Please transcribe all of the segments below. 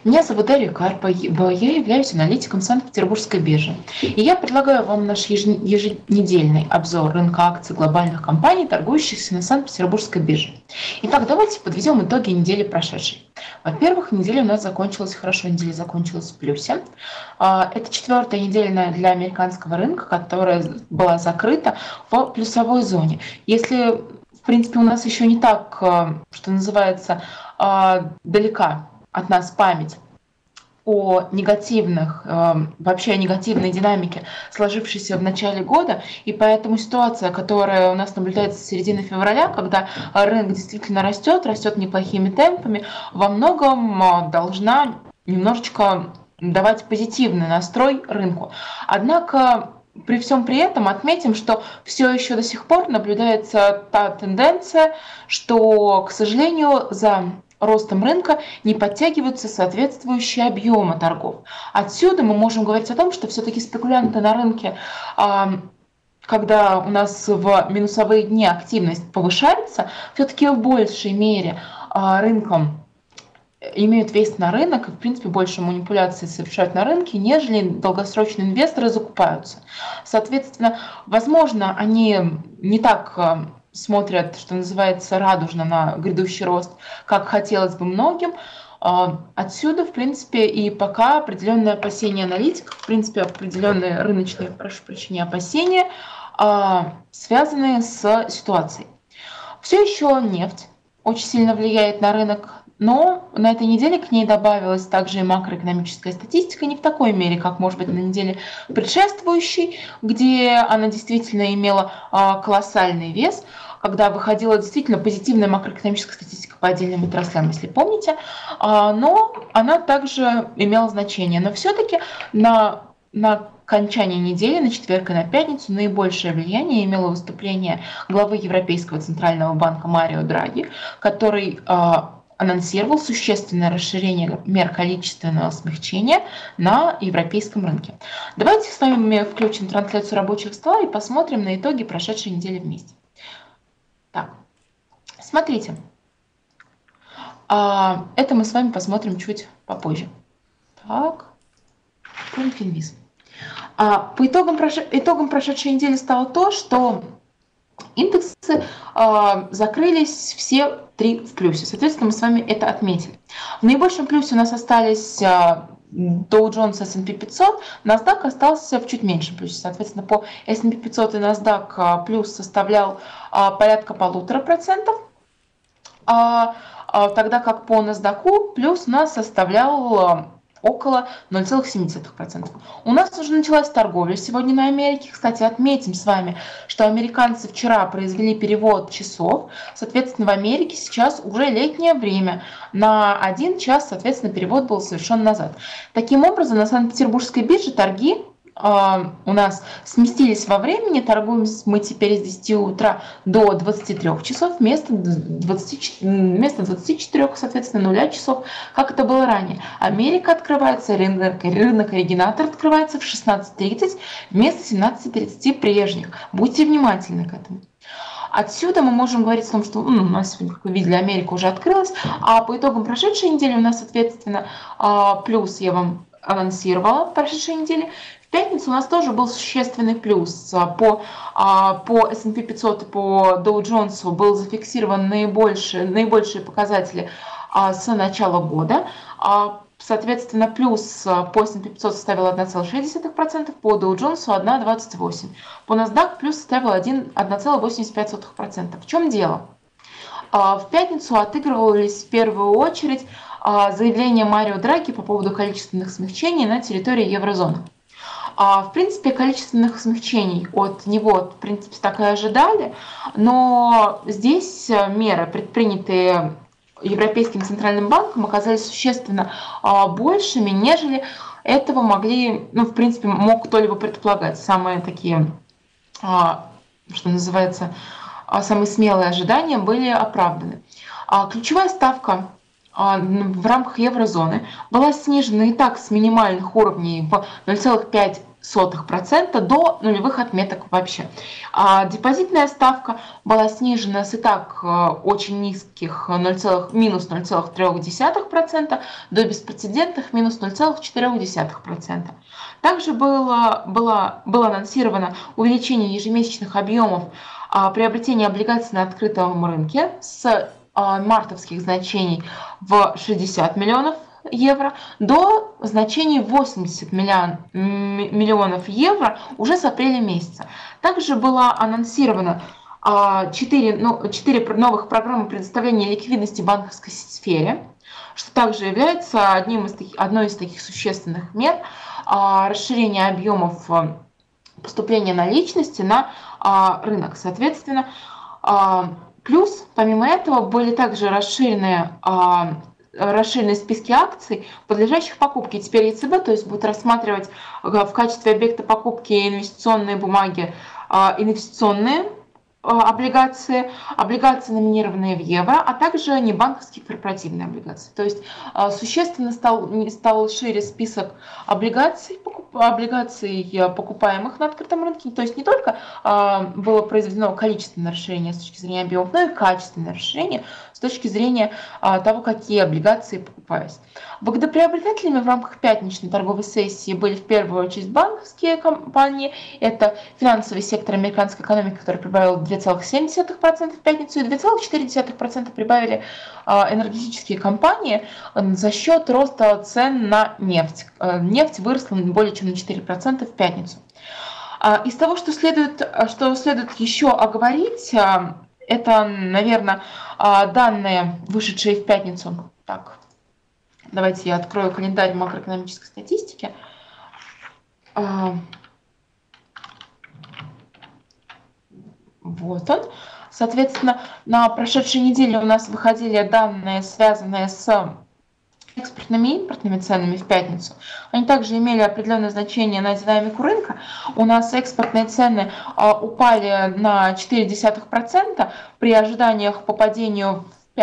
Меня зовут Дарья Карпа, я являюсь аналитиком Санкт-Петербургской биржи. И я предлагаю вам наш еженедельный обзор рынка акций глобальных компаний, торгующихся на Санкт-Петербургской бирже. Итак, давайте подведем итоги недели прошедшей. Во-первых, неделя у нас закончилась хорошо, неделя закончилась в плюсе. Это четвертая недельная для американского рынка, которая была закрыта в плюсовой зоне. Если, в принципе, у нас еще не так, что называется, далека от нас память о негативных, вообще о негативной динамике, сложившейся в начале года, и поэтому ситуация, которая у нас наблюдается с середины февраля, когда рынок действительно растет неплохими темпами, во многом должна немножечко давать позитивный настрой рынку. Однако при всем при этом отметим, что все еще до сих пор наблюдается та тенденция, что, к сожалению, за ростом рынка не подтягиваются соответствующие объемы торгов. Отсюда мы можем говорить о том, что все-таки спекулянты на рынке, когда у нас в минусовые дни активность повышается, все-таки в большей мере рынком имеют вес на рынок и, в принципе, больше манипуляций совершают на рынке, нежели долгосрочные инвесторы закупаются. Соответственно, возможно, они не так смотрят, что называется, радужно на грядущий рост, как хотелось бы многим. Отсюда, в принципе, и пока определенные опасения аналитиков, в принципе, определенные рыночные, прошу прощения, опасения, связанные с ситуацией. Все еще нефть очень сильно влияет на рынок, но на этой неделе к ней добавилась также и макроэкономическая статистика, не в такой мере, как, может быть, на неделе предшествующей, где она действительно имела колоссальный вес, когда выходила действительно позитивная макроэкономическая статистика по отдельным отраслям, если помните, но она также имела значение. Но все-таки на окончании недели, на четверг и на пятницу, наибольшее влияние имело выступление главы Европейского центрального банка Марио Драги, который анонсировал существенное расширение мер количественного смягчения на европейском рынке. Давайте с вами включим трансляцию рабочих стола и посмотрим на итоги прошедшей недели вместе. Так, смотрите, это мы с вами посмотрим чуть попозже. Так, Финвиз. По итогам прошедшей недели стало то, что индексы закрылись все три в плюсе. Соответственно, мы с вами это отметили. В наибольшем плюсе у нас остались Dow Jones, S&P 500, NASDAQ остался в чуть меньшем плюсе. Соответственно, по S&P 500 и NASDAQ плюс составлял порядка 1,5%, тогда как по NASDAQ плюс у нас составлял около 0,7%. У нас уже началась торговля сегодня на Америке. Кстати, отметим с вами, что американцы вчера произвели перевод часов. Соответственно, в Америке сейчас уже летнее время. На 1 час, соответственно, перевод был совершен назад. Таким образом, на Санкт-Петербургской бирже торги у нас сместились во времени. Торгуем мы теперь с 10 утра до 23 часов вместо 24, соответственно, 0 часов, как это было ранее. Америка открывается, рынок оригинатор открывается в 16:30 вместо 17:30 прежних. Будьте внимательны к этому. Отсюда мы можем говорить о том, что у нас сегодня, как вы видели, Америка уже открылась, а по итогам прошедшей недели у нас, соответственно, плюс я вам анонсировала в прошедшей неделе. В пятницу у нас тоже был существенный плюс. По S&P 500 и по Dow Jones был зафиксирован наибольшие показатели с начала года. Соответственно, плюс по S&P 500 составил 1,6%, по Dow Jones 1,28%. По NASDAQ плюс составил 1,85%. В чем дело? В пятницу отыгрывались в первую очередь заявления Марио Драги по поводу количественных смягчений на территории еврозоны. В принципе, количественных смягчений от него, в принципе, так и ожидали, но здесь меры, предпринятые Европейским центральным банком, оказались существенно большими, нежели этого могли, в принципе, мог кто-либо предполагать. Самые такие, что называется, самые смелые ожидания были оправданы. Ключевая ставка в рамках еврозоны была снижена и так с минимальных уровней в 0,5 до нулевых отметок вообще. Депозитная ставка была снижена с и так очень низких минус 0,3% до беспрецедентных минус 0,4%. Также было анонсировано увеличение ежемесячных объемов приобретения облигаций на открытом рынке с мартовских значений в 60 миллионов евро до значений 80 миллионов евро уже с апреля месяца. Также была анонсирована 4 новых программы предоставления ликвидности в банковской сфере, что также является одной из таких существенных мер расширения объемов поступления наличности на рынок. Соответственно, плюс, помимо этого, были также расширенные списки акций, подлежащих покупке. Теперь ЕЦБ, то есть, будет рассматривать в качестве объекта покупки инвестиционные бумаги, инвестиционные облигации, номинированные в евро, а также небанковские корпоративные облигации. То есть существенно стал шире список облигаций, покупаемых на открытом рынке. То есть не только было произведено количественное расширение с точки зрения объемов, но и качественное расширение с точки зрения того, какие облигации покупались. Выгодоприобретателями в рамках пятничной торговой сессии были в первую очередь банковские компании. Это финансовый сектор американской экономики, который прибавил 2,7% в пятницу, и 2,4% прибавили энергетические компании за счет роста цен на нефть. Нефть выросла более чем на 4% в пятницу. Из того, что следует еще оговорить, это, наверное, данные, вышедшие в пятницу. Так, давайте я открою календарь макроэкономической статистики. Вот он. Соответственно, на прошедшей неделе у нас выходили данные, связанные с экспортными и импортными ценами в пятницу. Они также имели определенное значение на динамику рынка. У нас экспортные цены упали на 0,4% при ожиданиях по падению в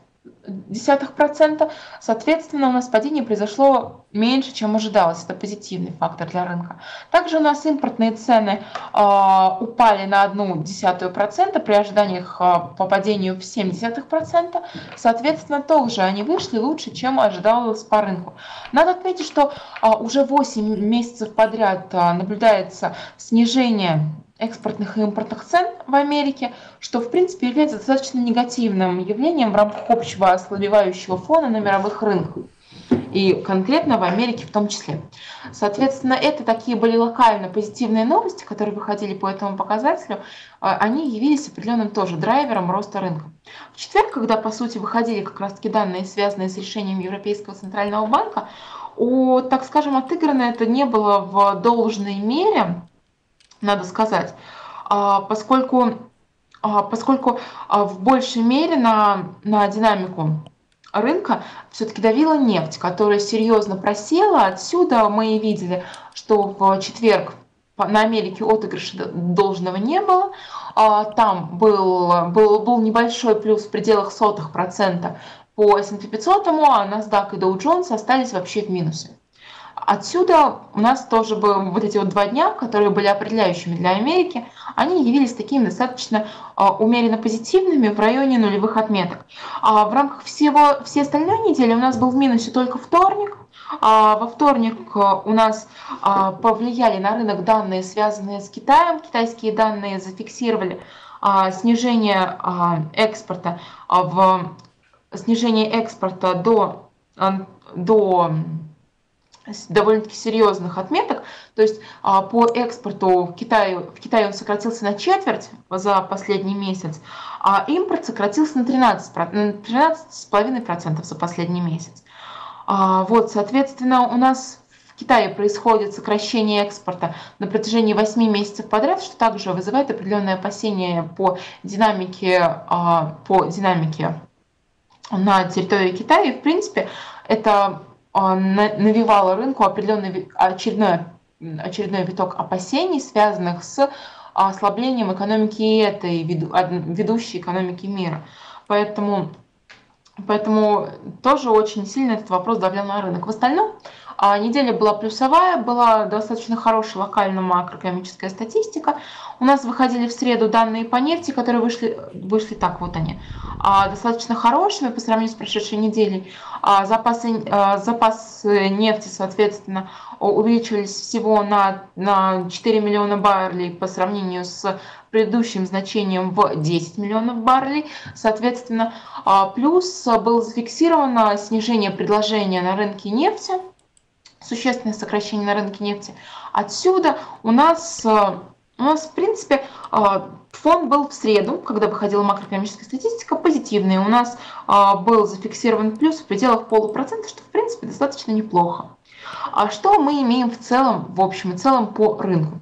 0,5%. Соответственно, у нас падение произошло меньше, чем ожидалось. Это позитивный фактор для рынка. Также у нас импортные цены упали на 0,1% при ожиданиях по падению в 0,7%. Соответственно, тоже они вышли лучше, чем ожидалось по рынку. Надо отметить, что уже 8 месяцев подряд наблюдается снижение экспортных и импортных цен в Америке, что в принципе является достаточно негативным явлением в рамках общего ослабевающего фона на мировых рынках. И конкретно в Америке в том числе. Соответственно, это такие были локально позитивные новости, которые выходили по этому показателю, они явились определенным тоже драйвером роста рынка. В четверг, когда по сути выходили как раз-таки данные, связанные с решением Европейского центрального банка, так скажем, отыграно это не было в должной мере, надо сказать, поскольку в большей мере на динамику рынка все-таки давила нефть, которая серьезно просела. Отсюда мы и видели, что в четверг на Америке отыгрыша должного не было. Там был небольшой плюс в пределах 0,01% по S&P 500, а NASDAQ и Dow Jones остались вообще в минусе. Отсюда у нас тоже были вот эти 2 дня, которые были определяющими для Америки, они явились такими достаточно умеренно позитивными в районе нулевых отметок. В рамках всей остальной недели у нас был в минусе только вторник. Во вторник у нас повлияли на рынок данные, связанные с Китаем. Китайские данные зафиксировали снижение экспорта до довольно-таки серьезных отметок. То есть по экспорту в Китае он сократился на четверть за последний месяц, а импорт сократился на 13,5% за последний месяц. Вот, соответственно, у нас в Китае происходит сокращение экспорта на протяжении 8 месяцев подряд, что также вызывает определенные опасения по динамике на территории Китая. И, в принципе, это навевало рынку очередной виток опасений, связанных с ослаблением экономики этой ведущей экономики мира. Поэтому тоже очень сильно этот вопрос давлял на рынок. В остальном Неделя была плюсовая, была достаточно хорошая локальная макроэкономическая статистика. У нас выходили в среду данные по нефти, которые вышли так, вот они, достаточно хорошими по сравнению с прошедшей неделей. Запасы нефти, соответственно, увеличились всего на 4 миллиона баррелей по сравнению с предыдущим значением в 10 миллионов баррелей. Соответственно, плюс было зафиксировано снижение предложения на рынке нефти, существенное сокращение на рынке нефти. Отсюда у нас, в принципе, фон был в среду, когда выходила макроэкономическая статистика, позитивный. У нас был зафиксирован плюс в пределах 0,5%, что, в принципе, достаточно неплохо. А что мы имеем в целом, в общем и целом, по рынку?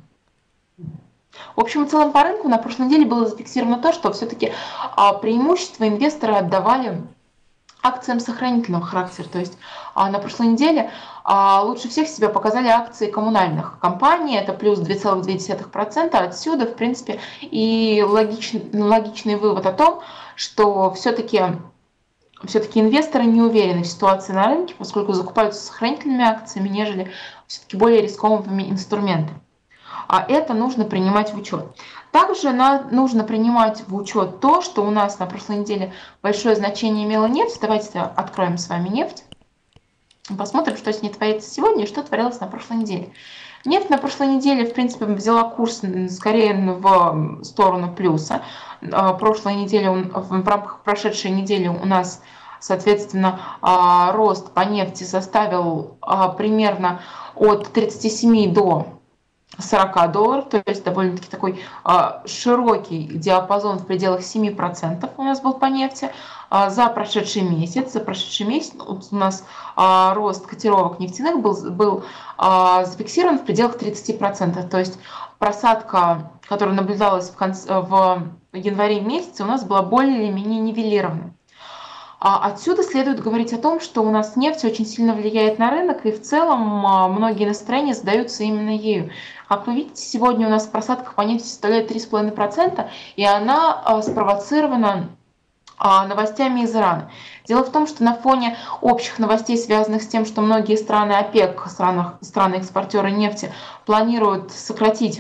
В общем и целом по рынку на прошлой неделе было зафиксировано то, что все-таки преимущество инвесторы отдавали акциям сохранительного характера. То есть на прошлой неделе лучше всех себя показали акции коммунальных компаний, это плюс 2,2%. Отсюда, в принципе, и логичный вывод о том, что все-таки инвесторы не уверены в ситуации на рынке, поскольку закупаются сохранительными акциями, нежели все-таки более рискованными инструментами. Это нужно принимать в учет. Также нужно принимать в учет то, что у нас на прошлой неделе большое значение имела нефть. Давайте откроем с вами нефть. Посмотрим, что с ней творится сегодня и что творилось на прошлой неделе. Нефть на прошлой неделе, в принципе, взяла курс скорее в сторону плюса. Прошлой неделе, в рамках прошедшей недели у нас, соответственно, рост по нефти составил примерно от 37 до $40, то есть довольно-таки такой широкий диапазон в пределах 7% у нас был по нефти. За прошедший месяц у нас рост котировок нефтяных был зафиксирован в пределах 30%. То есть просадка, которая наблюдалась в январе месяце, у нас была более или менее нивелирована. Отсюда следует говорить о том, что у нас нефть очень сильно влияет на рынок, и в целом многие настроения задаются именно ею. Как вы видите, сегодня у нас просадка по нефти составляет 3,5%, и она спровоцирована новостями из Ирана. Дело в том, что на фоне общих новостей, связанных с тем, что многие страны ОПЕК, страны-экспортеры нефти, планируют сократить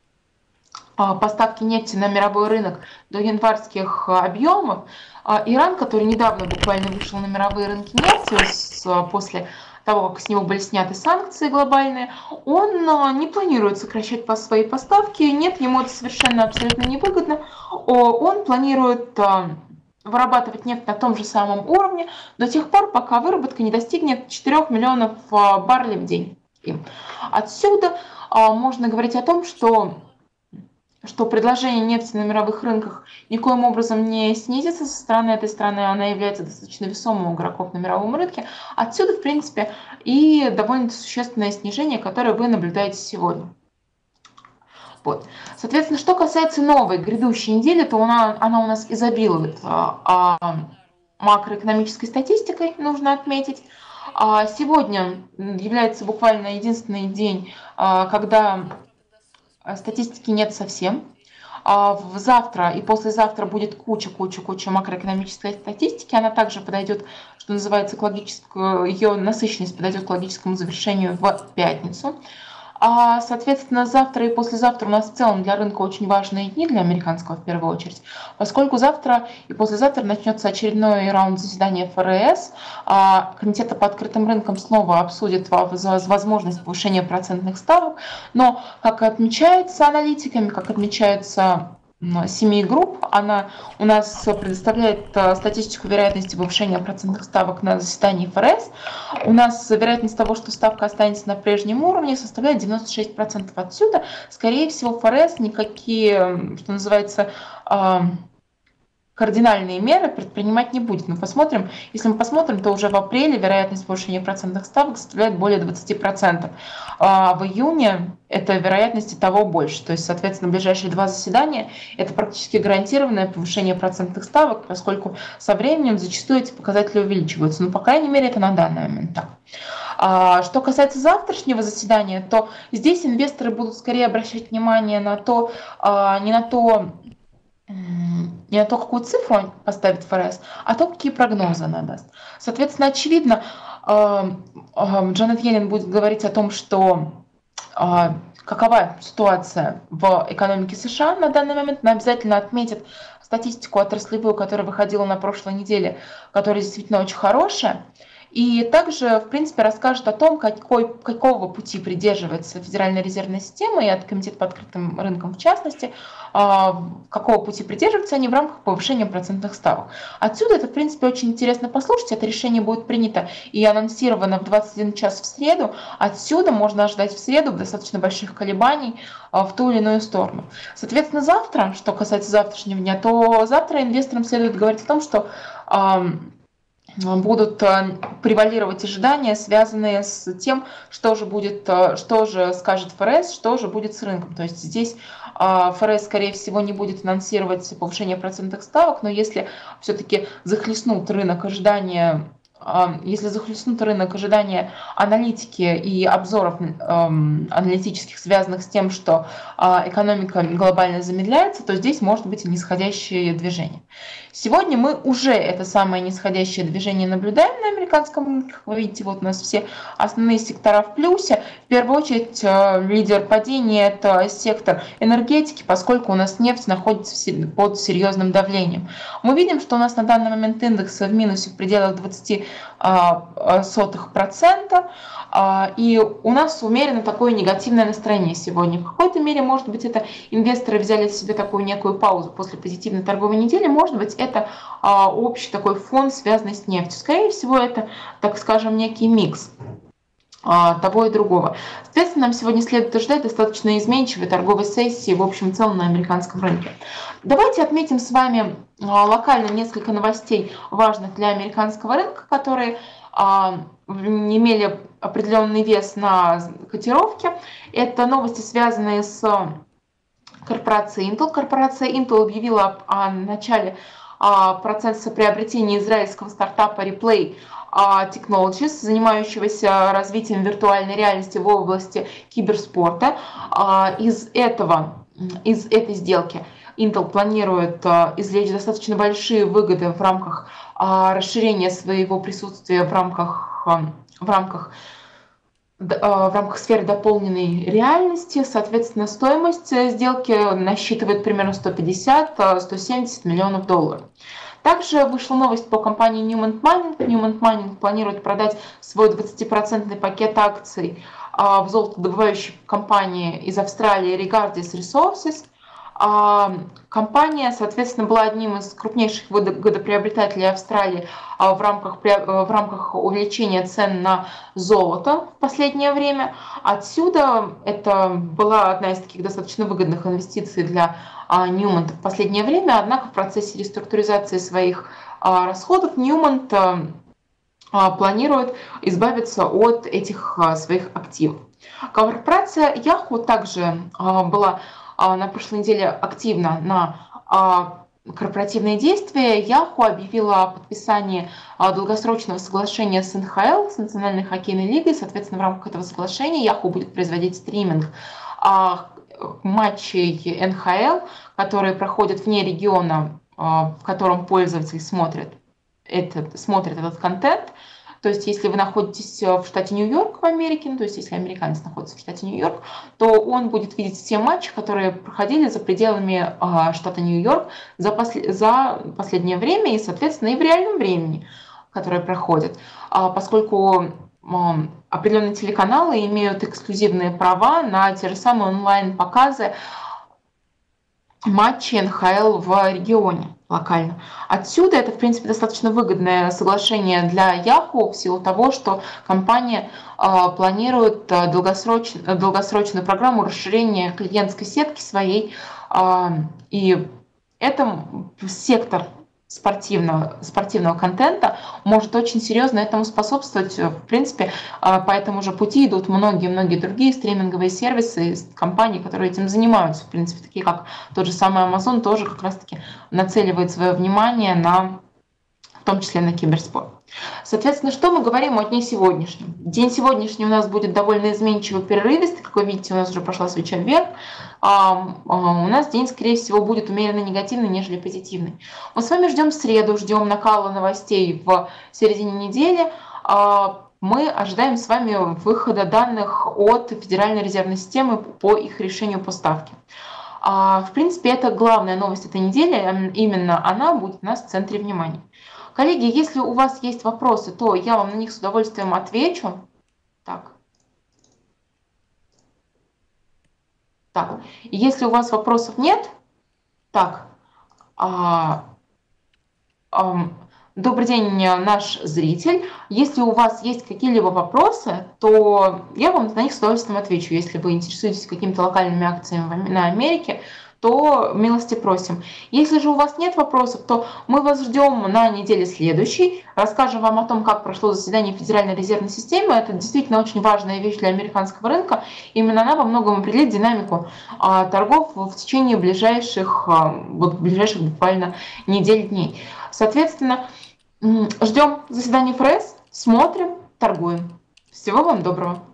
поставки нефти на мировой рынок до январских объемов, Иран, который недавно буквально вышел на мировые рынки нефти после того, как с него были сняты санкции глобальные, он не планирует сокращать свои поставки, нет, ему это совершенно абсолютно невыгодно. Он планирует вырабатывать нефть на том же самом уровне до тех пор, пока выработка не достигнет 4 миллионов баррелей в день. Отсюда можно говорить о том, что предложение нефти на мировых рынках никоим образом не снизится со стороны этой страны, она является достаточно весомым игроком на мировом рынке. Отсюда, в принципе, и довольно существенное снижение, которое вы наблюдаете сегодня. Вот. Соответственно, что касается новой грядущей недели, то она у нас изобилует макроэкономической статистикой, нужно отметить. Сегодня является буквально единственный день, когда статистики нет совсем. Завтра и послезавтра будет куча макроэкономической статистики. Она также подойдет, что называется, ее насыщенность подойдет к логическому завершению в пятницу. Соответственно, завтра и послезавтра у нас в целом для рынка очень важные дни, для американского в первую очередь, поскольку завтра и послезавтра начнется очередной раунд заседания ФРС. Комитет по открытым рынкам снова обсудит возможность повышения процентных ставок, но, как отмечается аналитиками, как отмечается семей групп, она у нас предоставляет статистику вероятности повышения процентных ставок на заседании ФРС. У нас вероятность того, что ставка останется на прежнем уровне, составляет 96%. Отсюда, скорее всего, ФРС никакие, что называется, кардинальные меры предпринимать не будет. Если мы посмотрим, то уже в апреле вероятность повышения процентных ставок составляет более 20%. А в июне эта вероятность и того больше. То есть, соответственно, ближайшие 2 заседания – это практически гарантированное повышение процентных ставок, поскольку со временем зачастую эти показатели увеличиваются. Но, по крайней мере, это на данный момент так. Что касается завтрашнего заседания, то здесь инвесторы будут скорее обращать внимание на то, не на то, какую цифру поставит ФРС, а то, какие прогнозы она даст. Соответственно, очевидно, Джанет Йеллен будет говорить о том, что какова ситуация в экономике США на данный момент. Она обязательно отметит статистику отраслевую, которая выходила на прошлой неделе, которая действительно очень хорошая. И также, в принципе, расскажет о том, какого пути придерживается Федеральная резервная система и Комитет по открытым рынкам в частности, какого пути придерживаются они в рамках повышения процентных ставок. Отсюда это, в принципе, очень интересно послушать. Это решение будет принято и анонсировано в 21 час в среду. Отсюда можно ожидать в среду достаточно больших колебаний в ту или иную сторону. Соответственно, завтра, что касается завтрашнего дня, то завтра инвесторам следует говорить о том, что будут превалировать ожидания, связанные с тем, что же скажет ФРС, что же будет с рынком. То есть здесь ФРС, скорее всего, не будет анонсировать повышение процентных ставок, но если все-таки захлестнут рынок ожидания, аналитики и обзоров аналитических, связанных с тем, что экономика глобально замедляется, то здесь может быть и нисходящее движение. Сегодня мы уже это самое нисходящее движение наблюдаем на американском рынке. Как вы видите, вот у нас все основные сектора в плюсе. В первую очередь лидер падения – это сектор энергетики, поскольку у нас нефть находится под серьезным давлением. Мы видим, что у нас на данный момент индекс в минусе в пределах 0,20%, и у нас умеренно такое негативное настроение сегодня. В какой-то мере, может быть, это инвесторы взяли себе такую некую паузу после позитивной торговой недели, может быть, это общий такой фон, связанный с нефтью. Скорее всего, это, так скажем, некий микс того и другого. Соответственно, нам сегодня следует ожидать достаточно изменчивой торговой сессии в общем и целом на американском рынке. Давайте отметим с вами локально несколько новостей, важных для американского рынка, которые имели определенный вес на котировке. Это новости, связанные с корпорацией Intel. Корпорация Intel объявила о начале процесса приобретения израильского стартапа Replay Technologies, занимающегося развитием виртуальной реальности в области киберспорта. Из этой сделки Intel планирует извлечь достаточно большие выгоды в рамках расширения своего присутствия в рамках сферы дополненной реальности. Соответственно, стоимость сделки насчитывает примерно 150-170 миллионов долларов. Также вышла новость по компании Newmont Mining. Newmont Mining планирует продать свой 20% пакет акций в золотодобывающей компании из Австралии Regardis Resources. Компания, соответственно, была одним из крупнейших выгодоприобретателей Австралии в рамках увеличения цен на золото в последнее время. Отсюда это была одна из таких достаточно выгодных инвестиций для Newmont в последнее время. Однако в процессе реструктуризации своих расходов Newmont планирует избавиться от этих своих активов. Корпорация Yahoo также была на прошлой неделе активно на корпоративные действия. Yahoo объявила о подписании долгосрочного соглашения с НХЛ, с Национальной хоккейной лигой. Соответственно, в рамках этого соглашения Yahoo будет производить стриминг матчей НХЛ, которые проходят вне региона, в котором пользователь смотрит этот контент. То есть, если вы находитесь в штате Нью-Йорк в Америке, то есть, если американец находится в штате Нью-Йорк, то он будет видеть все матчи, которые проходили за пределами штата Нью-Йорк за последнее время и, соответственно, и в реальном времени, которые проходят. Поскольку определенные телеканалы имеют эксклюзивные права на те же самые онлайн-показы матчей НХЛ в регионе локально. Отсюда это, в принципе, достаточно выгодное соглашение для Yahoo в силу того, что компания планирует долгосрочную программу расширения клиентской сетки своей. И это сектор спортивного контента может очень серьезно этому способствовать. В принципе, по этому же пути идут многие другие стриминговые сервисы, компании, которые этим занимаются. В принципе, такие как тот же самый Amazon тоже как раз-таки нацеливает свое внимание в том числе на киберспорт. Соответственно, что мы говорим о дне сегодняшнем? День сегодняшний у нас будет довольно изменчивый, перерывистый. Как вы видите, у нас уже пошла свеча вверх. У нас день, скорее всего, будет умеренно негативный, нежели позитивный. Мы с вами ждем среду, ждем накала новостей в середине недели. мы ожидаем с вами выхода данных от Федеральной резервной системы по их решению по ставке. В принципе, это главная новость этой недели, именно она будет у нас в центре внимания. Коллеги, если у вас есть вопросы, то я вам на них с удовольствием отвечу. Так, если у вас вопросов нет, так, добрый день, наш зритель. Если у вас есть какие-либо вопросы, то я вам на них с удовольствием отвечу. Если вы интересуетесь какими-то локальными акциями на Америке, то милости просим. Если же у вас нет вопросов, то мы вас ждем на неделе следующей. Расскажем вам о том, как прошло заседание Федеральной резервной системы. Это действительно очень важная вещь для американского рынка. Именно она во многом определит динамику торгов в течение ближайших буквально недель-дней. Соответственно, ждем заседания ФРС, смотрим, торгуем. Всего вам доброго.